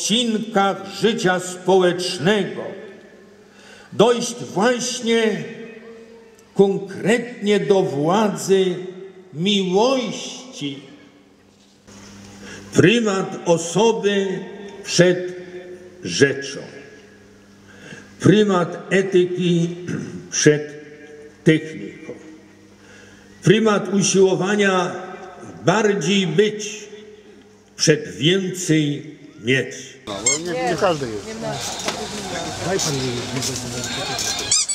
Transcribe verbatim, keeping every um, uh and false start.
odcinkach życia społecznego dojść właśnie konkretnie do władzy miłości. Prymat osoby przed rzeczą. Prymat etyki przed techniką. Prymat usiłowania bardziej być przed więcej mieć. No, nie, nie każdy jest. Daj pan mi.